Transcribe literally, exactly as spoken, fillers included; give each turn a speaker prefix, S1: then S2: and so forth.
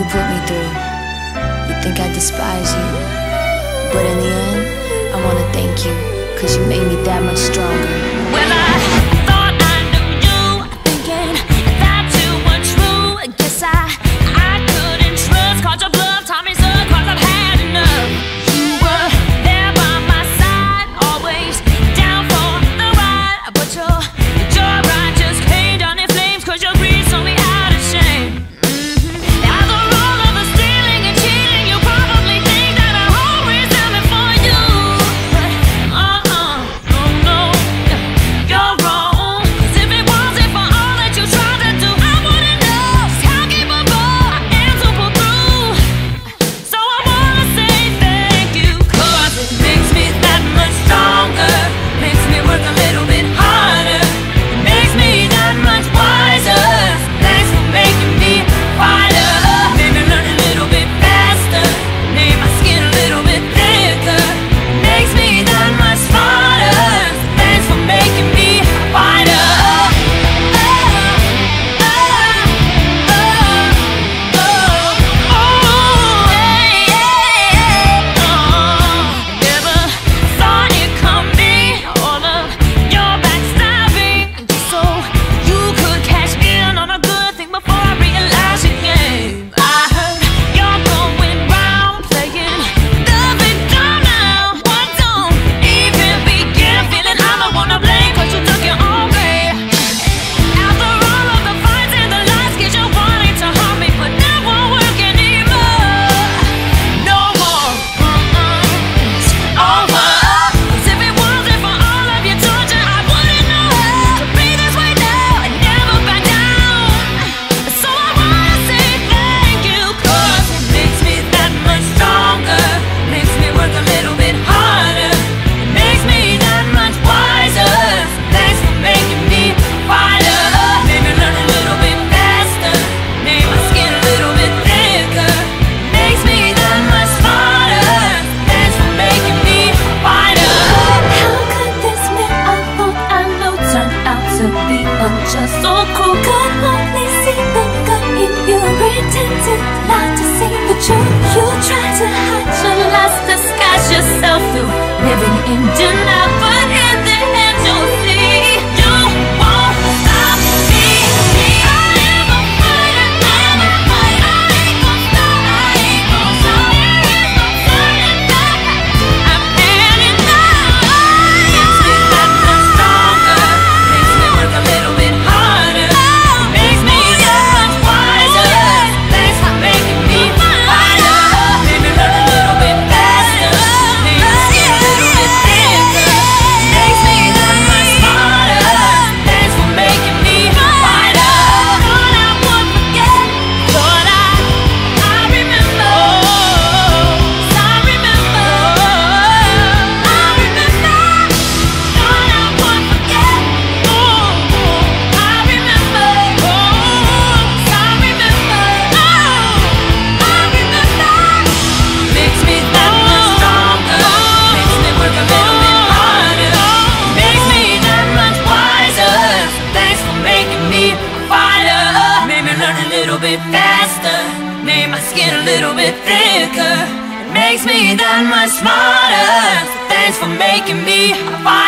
S1: put me through. You think I despise you, but in the end, I wanna thank you, cause you made me that much stronger.
S2: Well, I thought I knew you, thinking that you were true. Guess I, I couldn't trust, called your bluff, taught me so, cause I've had enough. You were there by my side, always down for the ride, but your, your ride just came down in flames, cause your greed saw me out of shame.
S3: Just so cruel, could only see the good in you. Pretended not to see the truth. You try to hide your lies, disguise yourself through living in denial, but in the end you'll see you won't stop me. I am a fighter, I'm a fighter. I ain't gon' stop, I ain't gon' stop. There is no turning back. I'm heading out. Makes me that much stronger. Makes me work a little bit. Faster, made my skin a little bit thicker. It makes me that much smarter. So thanks for making me a fighter.